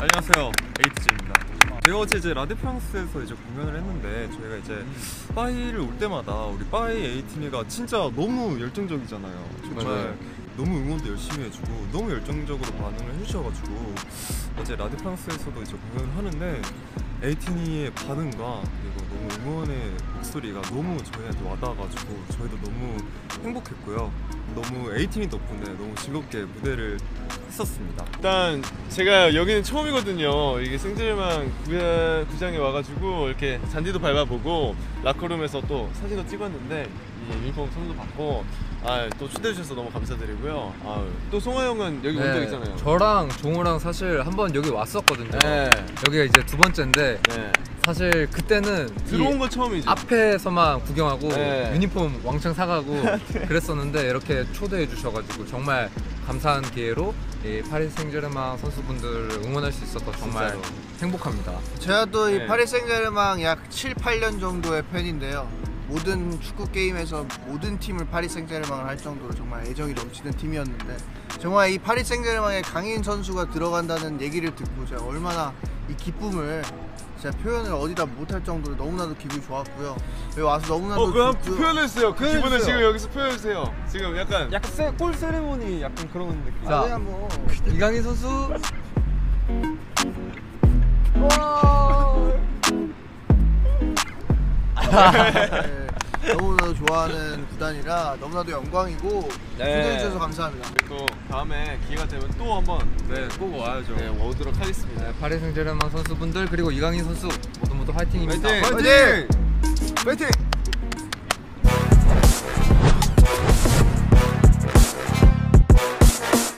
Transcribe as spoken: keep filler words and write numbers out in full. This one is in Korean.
안녕하세요, 에이티지입니다. 제가 어제 이제 라디 프랑스에서 이제 공연을 했는데 저희가 이제 음. 빠이를 올 때마다 우리 빠이 에이티니가 진짜 너무 열정적이잖아요. 정말 맞아요. 너무 응원도 열심히 해주고 너무 열정적으로 반응을 해주셔가지고 어제 라디 프랑스에서도 이제 공연을 하는데 에이티니의 반응과 그리고 너무 응원의 목소리가 너무 저희한테 와닿아가지고 저희도 너무 행복했고요. 너무 에이티니 덕분에 너무 즐겁게 무대를 했었습니다. 일단 제가 여기는 처음이거든요. 이게 생제르맹 구장에 와가지고 이렇게 잔디도 밟아보고 라커룸에서 또 사진도 찍었는데 이 유니폼 선도 받고 아, 또 초대해 주셔서 너무 감사드리고요. 아, 또 송하 형은 여기 네, 온 적 있잖아요. 저랑 종호랑 사실 한번 여기 왔었거든요. 네. 여기가 이제 두 번째인데 네. 사실 그때는 들어온 거 처음이죠. 앞에서만 구경하고 네. 유니폼 왕창 사가고 네. 그랬었는데 이렇게 초대해 주셔가지고 정말 감사한 기회로 이 파리 생제르맹 선수분들을 응원할 수 있어서 정말 진짜로. 행복합니다. 제가 또 이 네. 파리 생제르맹 약 칠, 팔 년 정도의 팬인데요. 모든 축구 게임에서 모든 팀을 파리 생제르맹을 할 정도로 정말 애정이 넘치는 팀이었는데 정말 이 파리 생제르맹에 강인 선수가 들어간다는 얘기를 듣고 제가 얼마나 이 기쁨을 제가 표현을 어디다 못할 정도로 너무나도 기분이 좋았고요. 여기 와서 너무나도 어, 그럼 표현해주세요. 그 기분을 지금 여기서 표현해주세요. 지금 약간 약간 세, 골 세레모니 약간 그런 느낌. 자, 아, 뭐. 이강인 선수. 네, 너무나도 좋아하는 구단이라 너무나도 영광이고 초대해 네. 주셔서 감사합니다. 또 다음에 기회가 되면 또 한번 네, 꼭 와야죠. 네, 오도록 하겠습니다. 네, 파리 생제르맹 선수분들 그리고 이강인 선수 모두 모두 화이팅입니다. 화이팅! 화이팅! 화이팅!